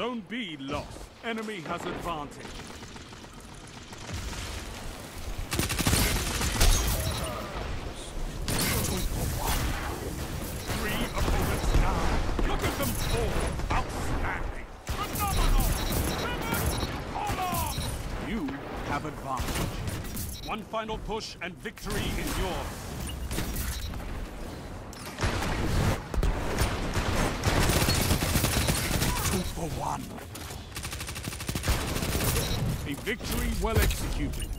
Zone B lost. Enemy has advantage. Three opponents down. Look at them fall. Outstanding. Phenomenal. Hold on. You have advantage. One final push and victory is yours. 2 for 1. A victory well executed.